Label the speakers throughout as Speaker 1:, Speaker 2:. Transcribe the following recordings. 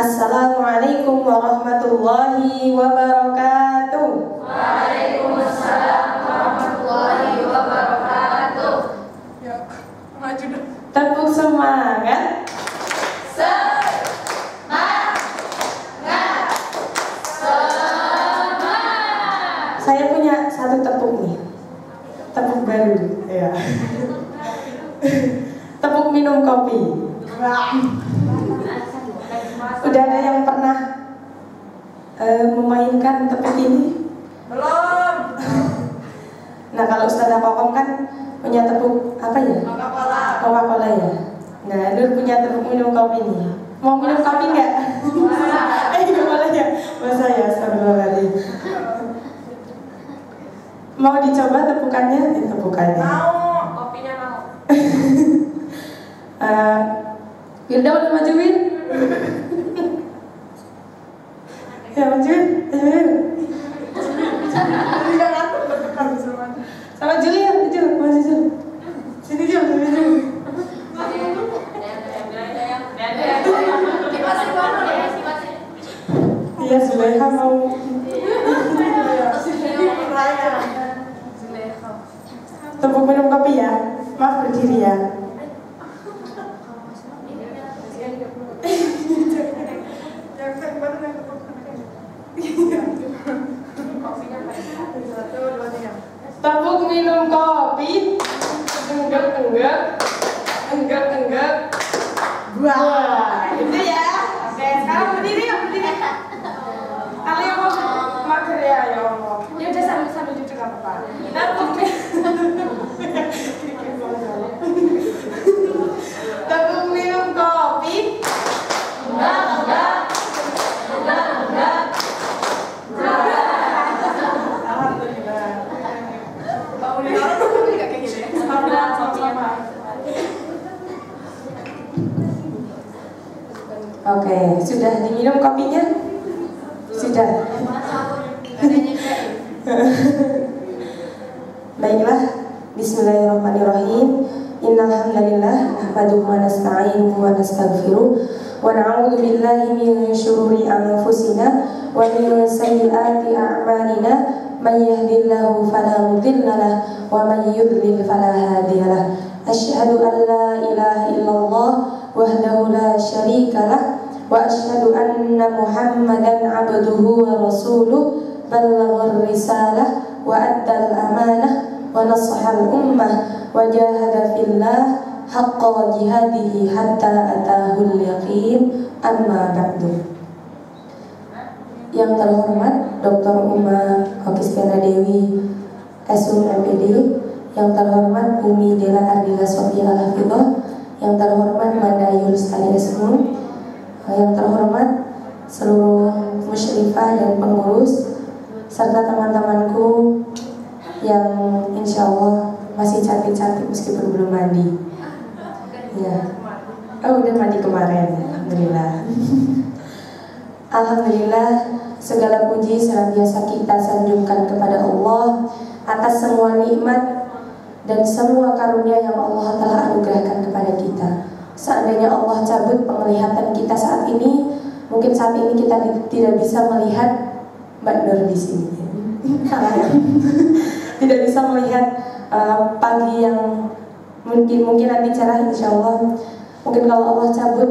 Speaker 1: Assalamualaikum warahmatullahi wabarakatuh.
Speaker 2: Waalaikumsalam warahmatullahi wabarakatuh.
Speaker 3: Ya, maju dong.
Speaker 1: Tepuk semangat. Saya punya satu tepuk nih. Tepuk baru. Ya. Tepuk minum kopi. Udah ada yang pernah memainkan tepuk ini?
Speaker 3: Belum.
Speaker 1: Nah, kalau Ustazah Kokom kan punya tepuk apa ya? Coca-Cola ya. Nah, Nur punya tepuk minum kopi nih. Mau minum kopi nggak? Nggak boleh ya. Masa ya, astagfirullahaladzim. Mau dicoba tepukannya? Tepukannya.
Speaker 3: Mau, kopinya mau.
Speaker 1: Wilda udah maju, Wil? Ya, maju, Wil.
Speaker 3: Tidak ngatur berdekat sama.
Speaker 1: Sama Julia, Jul, maju Jul. Sini Jul, sini Jul. Iya, Zulekha mau. Tepuk minum kopi ya. Maaf berdiri ya. Tepuk minum kopi. Enggak. Wah, itu ya. Oke, sekarang berdiri ya, berdiri. Kalau yang mau mager ya, ya Allah. Ya udah sambil duduk nggak apa-apa. Tepuk minum kopi. Enggak. Alhamdulillah. Oke, sudah diminum kopinya? Sudah. Baiklah, bismillahirrahmanirrahim. Innal hamdalillah nahmaduhu wa nasta'inuhu wa nastaghfiruh wa na'udzu billahi min shururi anfusina wa min sayyiati a'malina. Man yahdihillahu fala mudilla lahu wa man yudlil fala hadiya lahu. Asyhadu an la ilaha illallah wahdahu la syarika lah wa asyhadu anna Muhammadan abduhu wa rasuluh ballaghar risalah wa addal amanah wa nasahal ummah wa jahada fillah haqqa jihadihi hatta atahul yaqin. Amma ba'du. Yang terhormat Dr. Uma Okistiana Dewi SUM MPD, yang terhormat Umi Dela Ardila Sofia Al-Hafidhah, yang terhormat Manda Ayu Lestari SMU, yang terhormat seluruh musyrifah dan pengurus, serta teman-temanku yang insya Allah masih cantik-cantik meskipun belum mandi. Ya, udah mandi kemarin, alhamdulillah. Alhamdulillah, segala puji senantiasa kita sanjungkan kepada Allah atas semua nikmat dan semua karunia yang Allah telah anugerahkan kepada kita. Seandainya Allah cabut penglihatan kita saat ini, mungkin saat ini kita tidak bisa melihat Mbak Nur di sini. Tidak bisa melihat pagi yang mungkin nanti cerah insya Allah. Mungkin kalau Allah cabut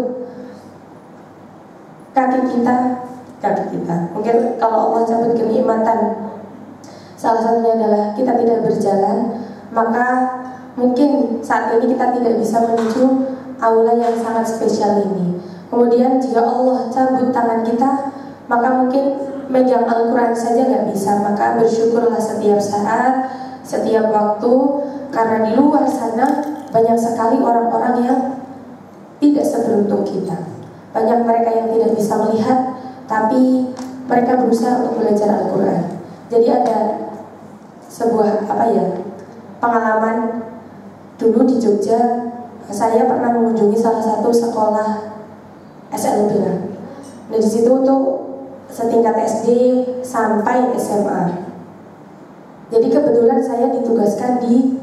Speaker 1: kaki kita, mungkin kalau Allah cabut kenikmatan, salah satunya adalah kita tidak berjalan, maka mungkin saat ini kita tidak bisa menuju aula yang sangat spesial ini. Kemudian jika Allah cabut tangan kita, maka mungkin megang Al-Quran saja nggak bisa. Maka bersyukurlah setiap saat, setiap waktu, karena di luar sana banyak sekali orang-orang yang tidak seberuntung kita. Banyak mereka yang tidak bisa melihat, tapi mereka berusaha untuk belajar Al-Quran. Jadi ada sebuah pengalaman dulu di Jogja. Saya pernah mengunjungi salah satu sekolah SLB. Nah, di situ tuh setingkat SD sampai SMA. Jadi kebetulan saya ditugaskan di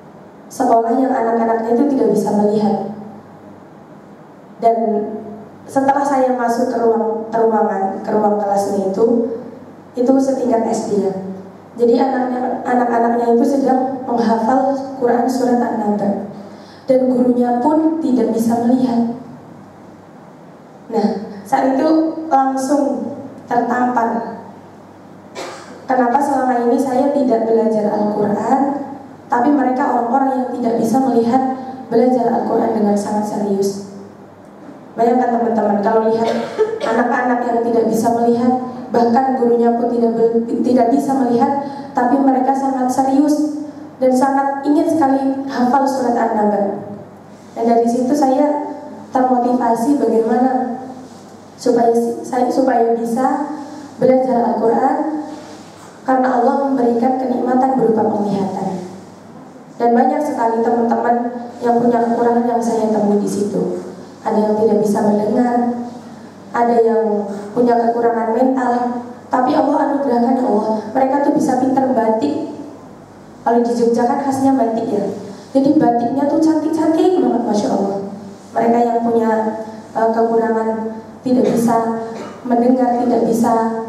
Speaker 1: sekolah yang anak-anaknya itu tidak bisa melihat. Dan setelah saya masuk ke ruang kelasnya itu setingkat SD ya. Jadi anak-anaknya itu sedang menghafal Quran surat An-Naba, dan gurunya pun tidak bisa melihat. Nah, saat itu langsung tertampar. Kenapa selama ini saya tidak belajar Al-Quran, tapi mereka orang-orang yang tidak bisa melihat belajar Al-Quran dengan sangat serius. Bayangkan teman-teman, kalau lihat anak-anak yang tidak bisa melihat, bahkan gurunya pun tidak bisa melihat, tapi mereka sangat serius dan sangat ingin sekali hafal surat An-Naba. Dan dari situ saya termotivasi bagaimana supaya bisa belajar Al-Quran, karena Allah memberikan kenikmatan berupa penglihatan. Dan banyak sekali teman-teman yang punya kekurangan yang saya temui di situ. Ada yang tidak bisa mendengar, ada yang punya kekurangan mental, tapi Allah anugerahkan Allah, mereka tuh bisa pintar batik. Kalau di Jogja kan khasnya batik ya. Jadi batiknya tuh cantik-cantik banget, Masya Allah. Mereka yang punya kekurangan, tidak bisa mendengar, tidak bisa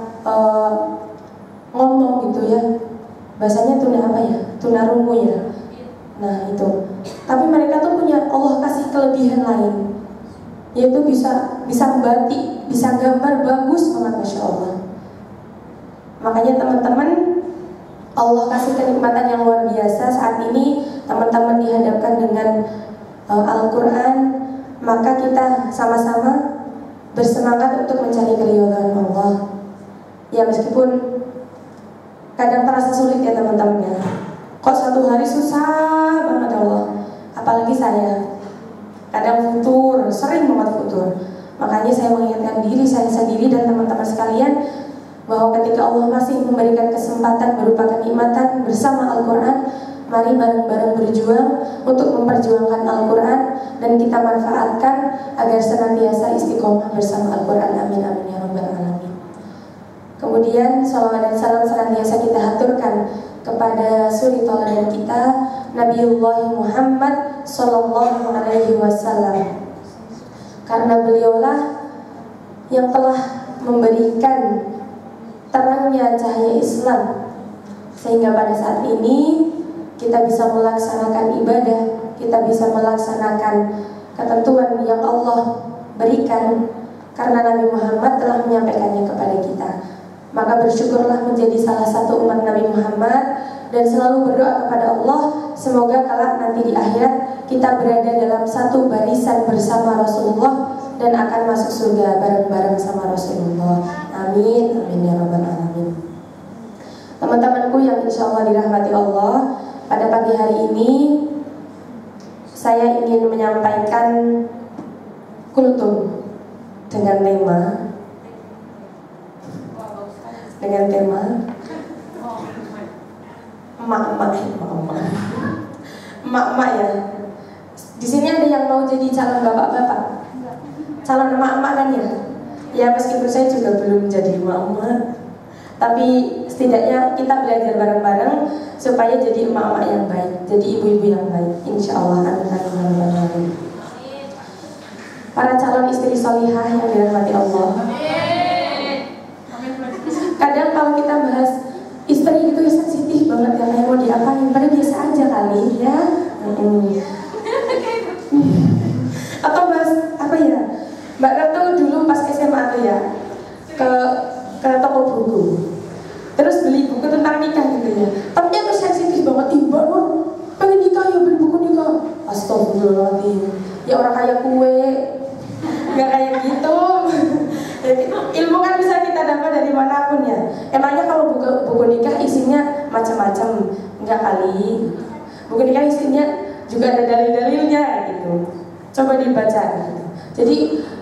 Speaker 1: ngomong gitu ya, bahasanya tuna apa ya, tunarungu ya. Nah itu, tapi mereka tuh punya, Allah kasih kelebihan lain, yaitu bisa batik, bisa gambar bagus banget, Masya Allah. Makanya teman-teman, Allah kasih kenikmatan yang luar biasa. Saat ini teman-teman dihadapkan dengan Al-Quran, maka kita sama-sama bersemangat untuk mencari keridhaan Allah. Ya meskipun kadang terasa sulit ya teman-teman ya. Kok satu hari susah banget ya Allah. Apalagi saya, kadang futur, sering banget futur. Makanya saya mengingatkan diri saya sendiri dan teman-teman sekalian, bahwa ketika Allah masih memberikan kesempatan berupa kenikmatan bersama Al-Quran, mari bareng-bareng berjuang untuk memperjuangkan Al-Quran, dan kita manfaatkan agar senantiasa istiqomah bersama Al-Quran. Amin amin ya rabbal alamin. Kemudian salawat dan salam senantiasa kita haturkan kepada suri tauladan kita, Nabiullah Muhammad sallallahu alaihi wasallam, karena beliaulah yang telah memberikan terangnya cahaya Islam, sehingga pada saat ini kita bisa melaksanakan ibadah, kita bisa melaksanakan ketentuan yang Allah berikan, karena Nabi Muhammad telah menyampaikannya kepada kita. Maka bersyukurlah menjadi salah satu umat Nabi Muhammad, dan selalu berdoa kepada Allah, semoga kelak nanti di akhirat kita berada dalam satu barisan bersama Rasulullah dan akan masuk surga bareng-bareng sama Rasulullah. Amin amin ya rabbal alamin. Teman-temanku yang insya Allah dirahmati Allah, pada pagi hari ini saya ingin menyampaikan kultum dengan tema emak-emak ya. Di sini ada yang mau jadi calon bapak-bapak, calon emak-emak kan ya? Ya meskipun saya juga belum jadi emak-emak, tapi setidaknya kita belajar bareng-bareng supaya jadi emak-emak yang baik, jadi ibu-ibu yang baik, insya Allah. Amin. Para calon istri solihah yang dirahmati Allah. Kadang kalau kita bahas istri gitu ya sensitif banget ya, kayak mau diapain, padahal biasa aja kali ya. Atau bahas apa ya, Mbak Ratu dulu pas SMA tuh ya ke toko buku, terus beli buku tentang nikah gitu ya. Tapi dia tuh sensitif banget, Mbak pengen nikah ya, beli buku nikah. Astagfirullahaladzim, ya orang kayak kue, nggak kayak gitu. Ilmu kan bisa kita dapat dari manapun ya. Emangnya kalau buku nikah isinya macam-macam? Enggak kali. Buku nikah isinya juga ada dalil-dalilnya gitu. Coba dibaca gitu. Jadi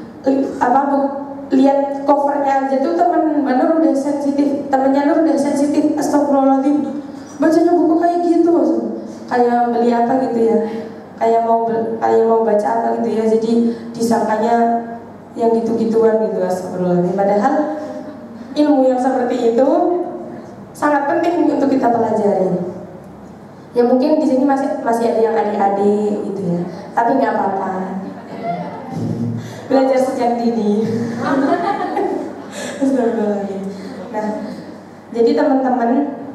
Speaker 1: lihat covernya aja tuh temen Nur udah sensitif, temennya Nur udah sensitif. Astagfirullahaladzim, bacanya buku kayak gitu, kayak beli apa gitu ya, kayak mau baca apa gitu ya. Jadi disangkanya yang gitu-gituan gitu. Astagfirullahaladzim. Padahal ilmu yang seperti itu sangat penting untuk kita pelajari. Ya mungkin di sini masih ada yang adik-adik gitu ya, tapi nggak apa-apa. Belajar sejak dini. Astagfirullahaladzim. Nah, jadi teman-teman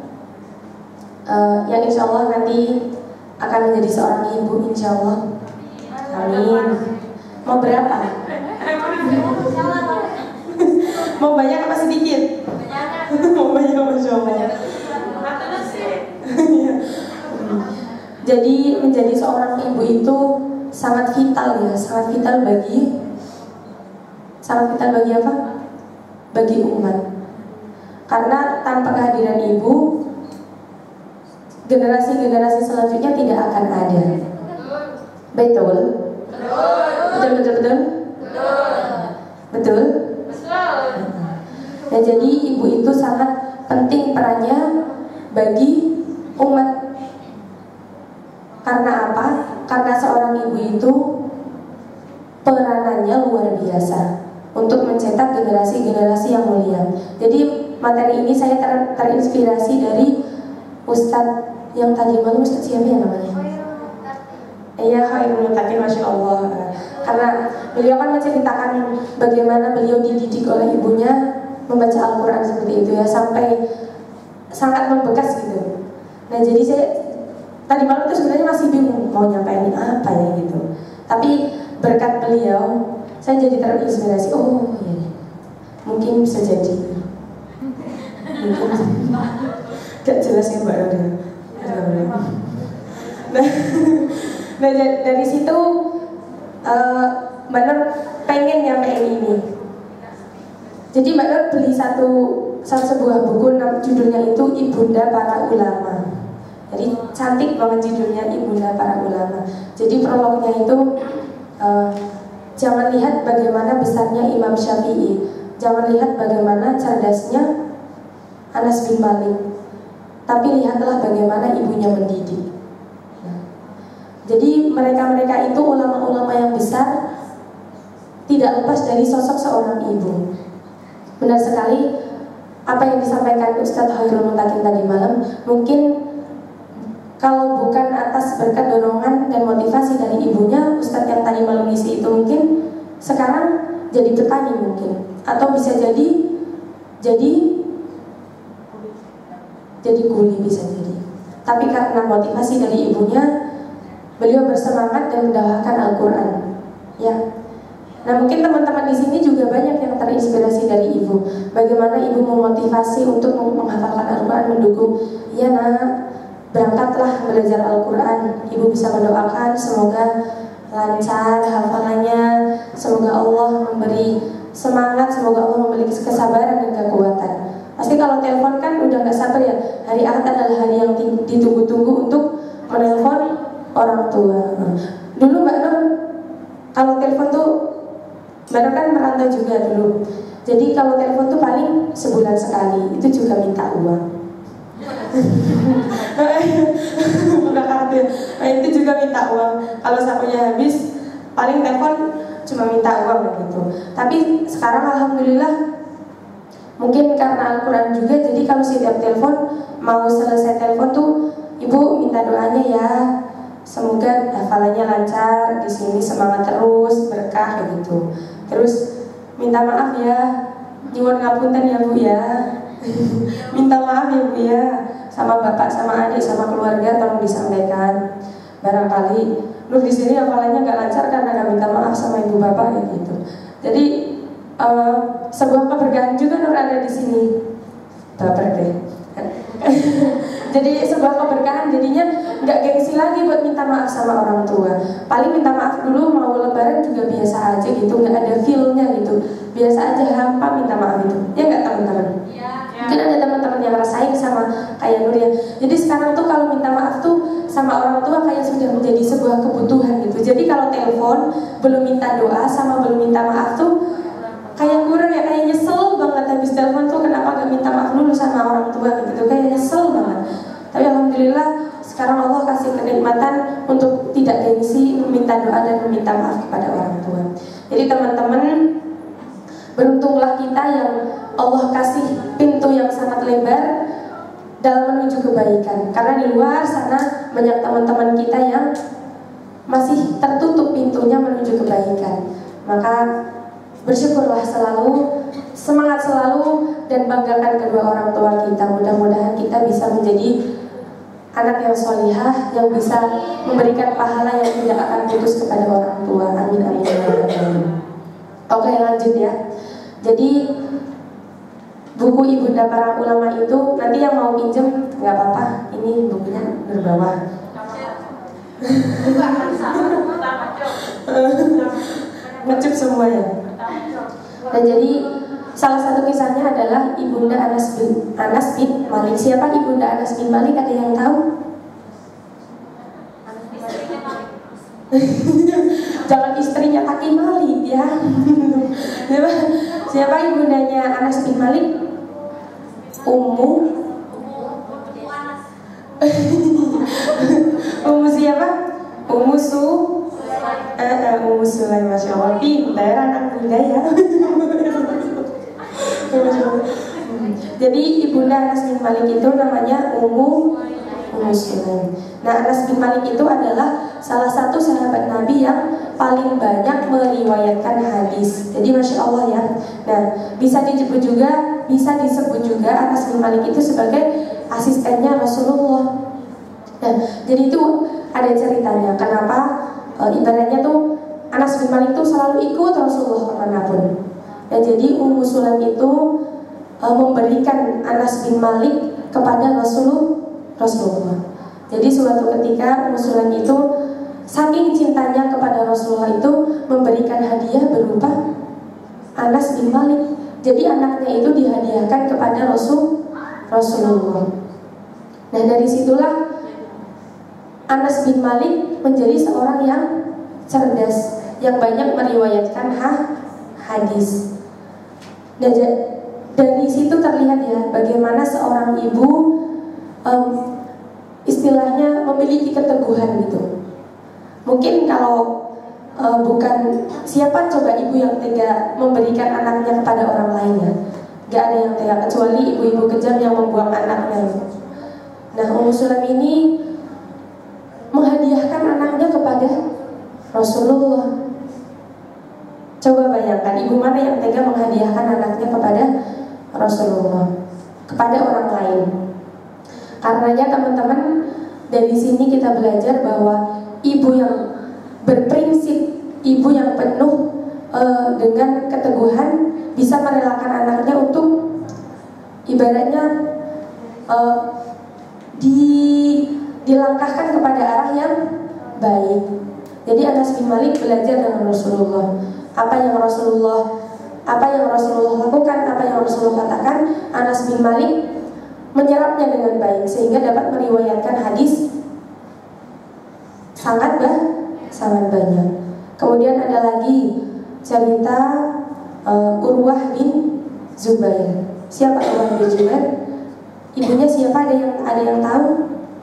Speaker 1: yang insya Allah nanti akan menjadi seorang ibu, insya Allah. Amin. Mau berapa? Mau banyak apa sedikit? Mau banyak, masya Allah. Jadi menjadi seorang ibu itu sangat vital ya, sangat vital bagi apa? Bagi umat. Karena tanpa kehadiran ibu, generasi-generasi selanjutnya tidak akan ada. Betul? Betul? Nah, jadi ibu itu sangat penting perannya bagi umat. Karena apa? Karena seorang ibu itu peranannya luar biasa untuk mencetak generasi-generasi yang mulia. Jadi materi ini saya terinspirasi dari Ustadz yang tadi malam. Ustadz siapa ya namanya? Iya, Khairul Muttaqin, masya Allah. Karena beliau kan menceritakan bagaimana beliau dididik oleh ibunya membaca Al-Quran seperti itu ya, sampai sangat membekas gitu. Nah, jadi saya tadi malam itu sebenarnya masih bingung mau nyampein apa ya gitu. Tapi berkat beliau saya jadi terinspirasi. Oh iya, mungkin bisa jadi. Mungkin gak jelas ya Mbak Roda. Nah, dari situ Mbak Nur pengen nyampein ini. Jadi Mbak Nur beli sebuah buku, judulnya itu Ibunda Para Ulama. Jadi cantik banget judulnya, Ibunda Para Ulama. Jadi prolognya itu jangan lihat bagaimana besarnya Imam Syafi'i, jangan lihat bagaimana cerdasnya Anas bin Malik, tapi lihatlah bagaimana ibunya mendidik. Jadi mereka-mereka itu ulama-ulama yang besar tidak lepas dari sosok seorang ibu. Benar sekali apa yang disampaikan Ustadz Khairul Muttaqin tadi malam. Mungkin kalau bukan atas berkat dorongan dan motivasi dari ibunya, Ustadz yang tadi malam ngisi itu mungkin sekarang jadi petani mungkin, atau bisa jadi kuli bisa jadi. Tapi karena motivasi dari ibunya, beliau bersemangat dan mendakwahkan Al-Quran. Ya. Nah, mungkin teman-teman di sini juga banyak yang terinspirasi dari ibu. Bagaimana ibu memotivasi untuk menghafalkan Al-Quran, mendukung. Ya nak, berangkatlah belajar Al-Quran. Ibu bisa mendoakan semoga lancar hafalannya, semoga Allah memberi semangat, semoga Allah memberi kesabaran dan kekuatan. Pasti kalau telepon kan udah gak sabar ya. Hari Ahad adalah hari yang ditunggu-tunggu untuk menelpon orang tua. Dulu Mbak Nur kalau telepon tuh, Mbak Nur kan merantau juga dulu. Jadi kalau telepon tuh paling sebulan sekali, itu juga minta uang. Buka kartu. Nah, itu juga minta uang. Kalau sakunya habis, paling telepon cuma minta uang gitu. Tapi sekarang alhamdulillah, mungkin karena Al-Quran juga, jadi kalau setiap telepon mau selesai telepon tuh ibu minta doanya ya, semoga hafalannya lancar di sini, semangat terus, berkah gitu. Terus minta maaf ya, nyuwun ngapunten ya Bu ya. Minta maaf ya Bu ya, sama bapak, sama adik, sama keluarga tolong disampaikan. Barangkali Nur di sini hafalannya nggak lancar karena nggak minta maaf sama ibu bapak ya gitu. Jadi sebuah keberkahan juga Nur ada di sini. Baper deh. Jadi sebuah keberkahan, jadinya nggak gengsi lagi buat minta maaf sama orang tua. Paling minta maaf dulu, mau lebaran juga biasa aja gitu, nggak ada feel-nya gitu. Biasa aja hampa minta maaf itu. Ya nggak teman-teman? Mungkin ada teman-teman yang rasain sama kayak Nur ya. Jadi sekarang tuh kalau minta maaf tuh sama orang tua kayak sudah menjadi sebuah kebutuhan gitu. Jadi kalau telepon belum minta doa sama belum minta maaf tuh kayak kurang ya, kayak nyesel banget habis telepon tuh kenapa gak minta maaf dulu sama orang tua gitu, kayak nyesel banget. Tapi alhamdulillah sekarang Allah kasih kenikmatan untuk tidak gengsi meminta doa dan meminta maaf kepada orang tua. Jadi teman-teman, beruntunglah kita yang Allah kasih pintu yang sangat lebar dalam menuju kebaikan. Karena di luar sana banyak teman-teman kita yang masih tertutup pintunya menuju kebaikan. Maka bersyukurlah selalu, semangat selalu, dan banggakan kedua orang tua kita. Mudah-mudahan kita bisa menjadi anak yang solihah, yang bisa memberikan pahala yang tidak akan putus kepada orang tua. Amin amin amin. Oke, lanjut ya. Jadi buku Ibunda Para Ulama itu nanti yang mau pinjem nggak apa-apa. Ini bukunya berbawah. Ngecup semua ya. Dan jadi salah satu kisahnya adalah Ibunda Anas bin Malik. Siapa Ibunda Anas bin Malik? Ada yang tahu? Jangan istrinya Taki Malik ya. Siapa ibundanya Anas bin Malik? Ummu siapa? Ummu Sulaim. Masya Allah, pintar anak muda ya. Jadi Ibunda Anas bin Malik itu namanya Ummu Sulaim. Nah, Anas bin Malik itu adalah salah satu sahabat Nabi yang paling banyak meriwayatkan hadis. Jadi Masya Allah ya. Nah, bisa disebut juga Anas bin Malik itu sebagai asistennya Rasulullah. Nah, jadi itu ada ceritanya kenapa ibaratnya tuh Anas bin Malik tuh selalu ikut Rasulullah kemanapun. Dan jadi Ummu Sulaim itu memberikan Anas bin Malik kepada Rasulullah. Jadi suatu ketika Ummu Sulaim itu saking cintanya kepada Rasulullah itu memberikan hadiah berupa Anas bin Malik. Jadi anaknya itu dihadiahkan kepada Rasulullah. Nah, dari situlah Anas bin Malik menjadi seorang yang cerdas, yang banyak meriwayatkan hadis. Nah, dari situ terlihat ya bagaimana seorang ibu istilahnya memiliki keteguhan gitu. Mungkin kalau bukan siapa coba ibu yang tega memberikan anaknya kepada orang lain ya. Gak ada yang tega kecuali ibu-ibu kejam yang membuang anaknya. Nah, Ummu Sulaim ini menghadiahkan anaknya kepada Rasulullah. Coba bayangkan ibu mana yang tega menghadiahkan anaknya kepada Rasulullah, kepada orang lain. Karenanya teman-teman, dari sini kita belajar bahwa ibu yang berprinsip, ibu yang penuh dengan keteguhan bisa merelakan anaknya untuk ibaratnya dilangkahkan kepada arah yang baik. Jadi Anas bin Malik belajar dengan Rasulullah. Apa yang Rasulullah lakukan, apa yang Rasulullah katakan, Anas bin Malik menyerapnya dengan baik sehingga dapat meriwayatkan hadis sangat banyak. Kemudian ada lagi cerita Urwah bin Zubair. Siapa Urwah bin Zubair? Ibunya siapa? Ada yang tahu?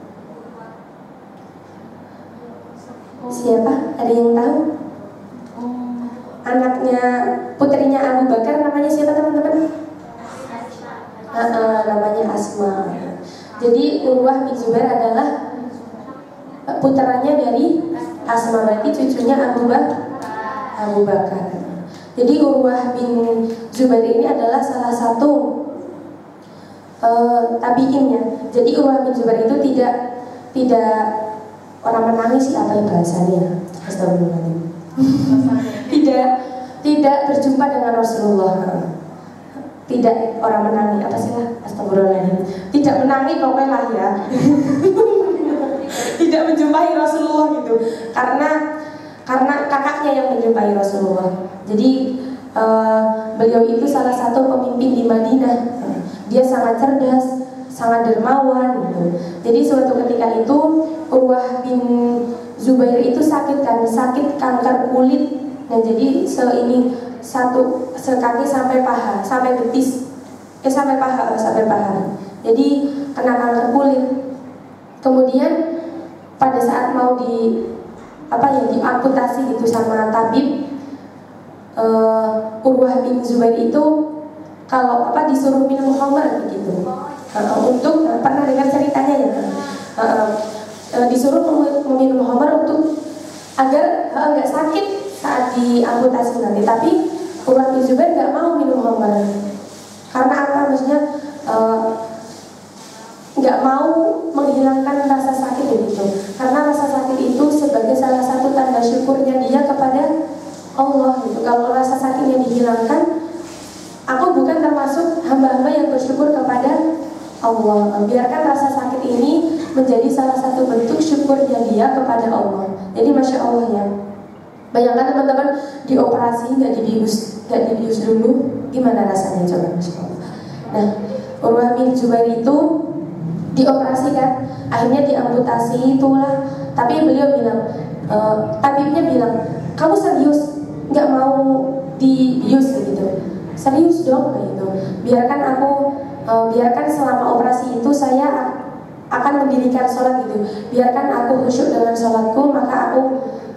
Speaker 1: Siapa? Ada yang tahu? Anaknya, putrinya Abu Bakar, namanya siapa teman-teman? Namanya Asma. Jadi Urwah bin Zubair adalah putranya dari Asma, berarti cucunya Abu Bakar. Jadi Urwah bin Zubair ini adalah salah satu tabi'in ya. Jadi Urwah bin Zubair itu tidak orang menangis, apa yang bahasanya? Astagfirullahaladzim. tidak berjumpa dengan Rasulullah. Tidak orang menangis, apa sih lah? Astagfirullahaladzim. Tidak menangis pokoknya lah ya. Tidak menjumpai Rasulullah gitu. Karena kakaknya yang menjumpai Rasulullah. Jadi beliau itu salah satu pemimpin di Madinah. Dia sangat cerdas, sangat dermawan gitu. Jadi suatu ketika itu Urwah bin Zubair itu sakit kanker kulit. Dan jadi sekaki sampai paha, sampai betis, sampai paha. Jadi kena kanker kulit. Kemudian pada saat mau diamputasi gitu sama tabib, Urwah bin Zubair itu kalau disuruh minum khamr begitu. Untuk pernah dengar ceritanya ya? Disuruh meminum khamr untuk agar nggak sakit saat diamputasi nanti. Tapi Urwah bin Zubair nggak mau minum khamar. Karena apa? Maksudnya nggak mau menghilangkan rasa sakit begitu. Karena rasa sakit itu sebagai salah satu tanda syukurnya dia kepada Allah gitu. Kalau rasa sakitnya dihilangkan, aku bukan termasuk hamba-hamba yang bersyukur kepada Allah. Biarkan rasa sakit ini menjadi salah satu bentuk syukurnya dia kepada Allah. Jadi Masya Allah ya. Bayangkan teman-teman dioperasi nggak dibius dulu, gimana rasanya coba Masya Allah. Nah, Urwah bin Zubair itu dioperasikan, akhirnya diamputasi itulah. Tapi beliau bilang, tabibnya bilang, kamu serius nggak mau dibius gitu? Serius dong gitu. Biarkan selama operasi itu saya akan mendirikan sholat gitu. Biarkan aku khusyuk dengan sholatku, maka aku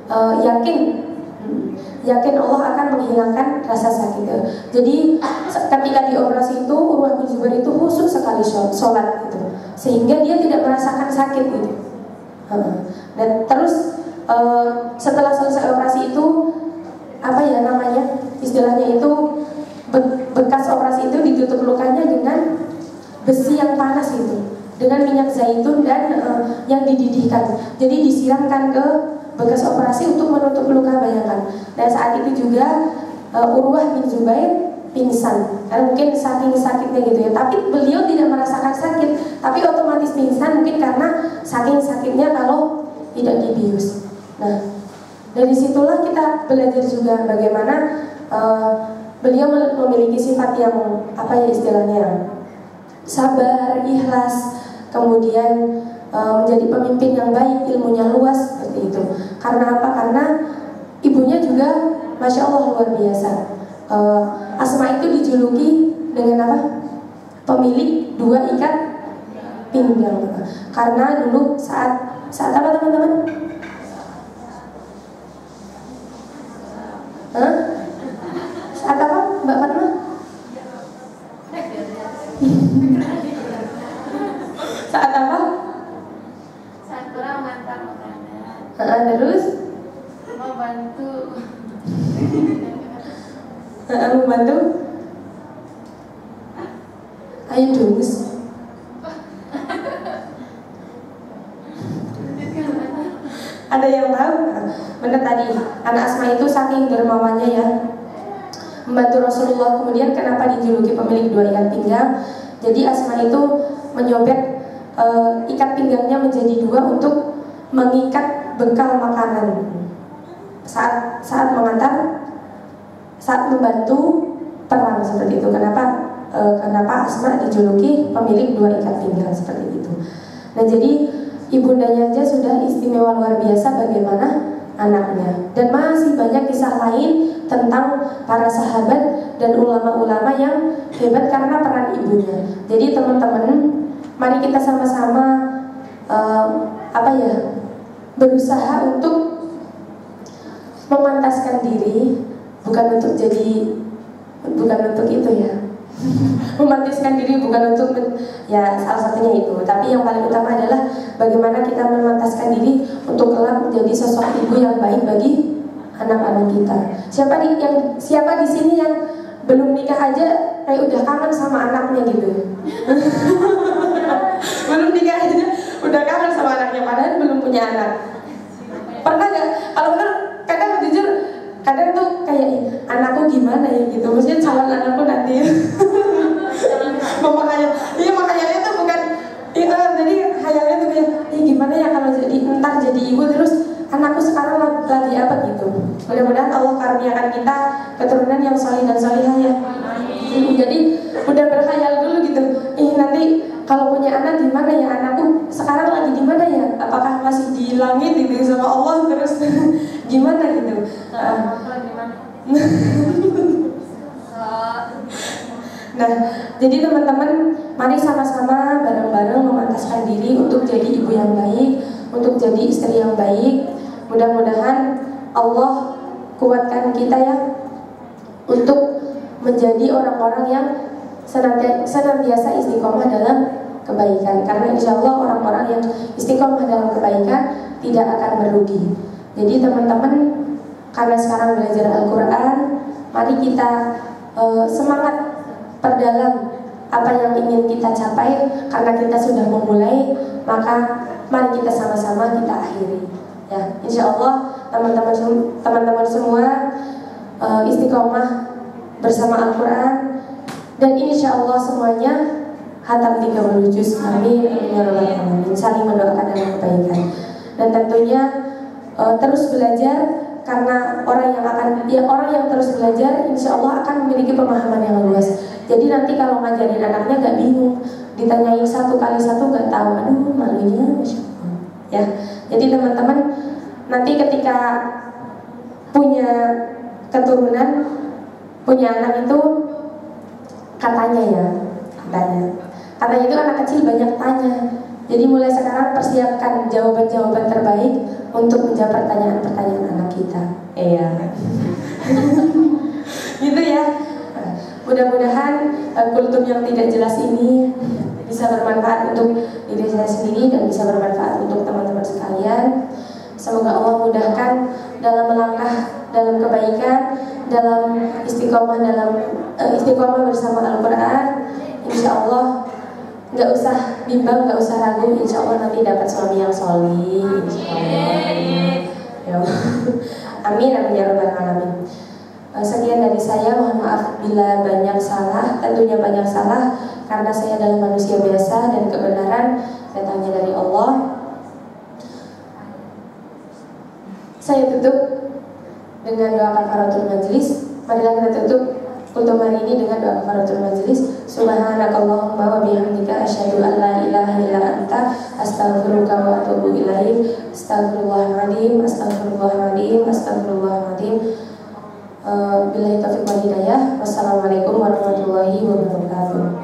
Speaker 1: yakin Allah akan menghilangkan rasa sakit. Jadi ketika dioperasi itu Urwah bin Zubair itu khusyuk sekali sholat gitu, sehingga dia tidak merasakan sakit gitu. Dan terus setelah selesai operasi itu apa ya namanya istilahnya itu, bekas operasi itu ditutup lukanya dengan besi yang panas gitu, dengan minyak zaitun dan yang dididihkan. Jadi disiramkan ke bekas operasi untuk menutup luka, bayangkan. Dan saat itu juga Urwah bin Zubair pingsan, karena mungkin saking sakitnya gitu ya. Tapi beliau tidak merasakan sakit, tapi otomatis pingsan mungkin karena saking sakitnya kalau tidak dibius. Nah, dari situlah kita belajar juga bagaimana beliau memiliki sifat yang apa ya istilahnya, sabar, ikhlas, kemudian menjadi pemimpin yang baik, ilmunya luas seperti itu. Karena apa? Karena ibunya juga Masya Allah luar biasa. Asma itu dijuluki dengan apa? Pemilik dua ikat pinggang. Karena dulu saat apa teman-teman? Saat apa Mbak Fatma? Saat apa?
Speaker 2: Saat kurang mengantar makanan.
Speaker 1: Terus?
Speaker 2: Membantu.
Speaker 1: Membantu? Ayo Dungus. Ada yang tahu? Benar tadi, anak Asma itu saking dermawannya ya, membantu Rasulullah. Kemudian kenapa dijuluki pemilik dua ikat pinggang? Jadi Asma itu menyobek ikat pinggangnya menjadi dua untuk mengikat bekal makanan saat mengantar, saat membantu perang seperti itu. Kenapa Asma dijuluki pemilik dua ikat pinggang seperti itu? Nah, jadi ibundanya aja sudah istimewa luar biasa, bagaimana anaknya. Dan masih banyak kisah lain tentang para sahabat dan ulama-ulama yang hebat karena peran ibunya. Jadi teman-teman, mari kita sama-sama berusaha untuk memantaskan diri, bukan untuk itu ya. Memantaskan diri bukan untuk salah satunya itu, tapi yang paling utama adalah bagaimana kita memantaskan diri untuk kelak menjadi sosok ibu yang baik bagi anak-anak kita. Siapa di sini yang belum nikah aja kayak udah kangen sama anaknya gitu? Belum nikah aja udah kangen sama anaknya, padahal belum punya anak. Pernah nggak? Kalau benar, kadang tuh kayak anakku gimana ya gitu, maksudnya calon anakku nanti. makanya itu bukan jadi hayalnya tuh kayak gimana ya kalau ntar jadi ibu, terus anakku sekarang lagi apa gitu. Mudah-mudahan Allah karuniakan kita keturunan yang soleh dan solihah ya. Jadi udah berkhayal dulu gitu, nanti kalau punya anak gimana ya, anakku sekarang lagi di mana ya, apakah masih di langit gitu sama Allah, terus gimana gitu. Nah, jadi teman-teman, mari sama-sama bareng-bareng memantaskan diri untuk jadi ibu yang baik, untuk jadi istri yang baik. Mudah-mudahan Allah kuatkan kita ya untuk menjadi orang-orang yang senantiasa istiqomah dalam kebaikan. Karena insya Allah orang-orang yang istiqomah dalam kebaikan tidak akan merugi. Jadi teman-teman, karena sekarang belajar Al-Quran, mari kita semangat perdalam apa yang ingin kita capai. Karena kita sudah memulai, maka mari kita sama-sama kita akhiri. Ya, insya Allah teman-teman semua istiqomah bersama Al-Quran, dan insya Allah semuanya hatam 30 juz. Amin ya rabbal alamin. Saling mendoakan dalam kebaikan, dan tentunya terus belajar. Karena orang yang terus belajar insya Allah akan memiliki pemahaman yang luas. Jadi nanti kalau ngajarin anaknya gak bingung, ditanyain 1 kali 1 gak tahu, aduh malunya, Masya Allah. Ya, jadi teman-teman nanti ketika punya keturunan, punya anak itu katanya itu anak kecil banyak tanya. Jadi mulai sekarang persiapkan jawaban-jawaban terbaik untuk menjawab pertanyaan-pertanyaan anak kita. Iya. Gitu ya. Mudah-mudahan kultum yang tidak jelas ini bisa bermanfaat untuk diri saya sendiri dan bisa bermanfaat untuk teman-teman sekalian. Semoga Allah mudahkan dalam melangkah dalam kebaikan, dalam istiqomah bersama Al-Quran. Insya Allah nggak usah bimbang, nggak usah ragu. Insya Allah nanti dapat suami yang solih. Ya. Amin amin ya rabbal alamin. Sekian dari saya, mohon maaf bila banyak salah. Tentunya banyak salah karena saya adalah manusia biasa dan kebenaran datangnya dari Allah. Saya tutup dengan doa kafaratul majlis. Marilah kita tutup kultum hari ini dengan doa kafaratul majlis. Subhanakallahumma wa bihamdika asyhadu an la ilaha illa anta astaghfiruka wa atubu ilaik. Astagfirullahaladzim, astagfirullahaladzim, astagfirullahaladzim. Billahi taufiq wal hidayah. Wassalamualaikum warahmatullahi wabarakatuh.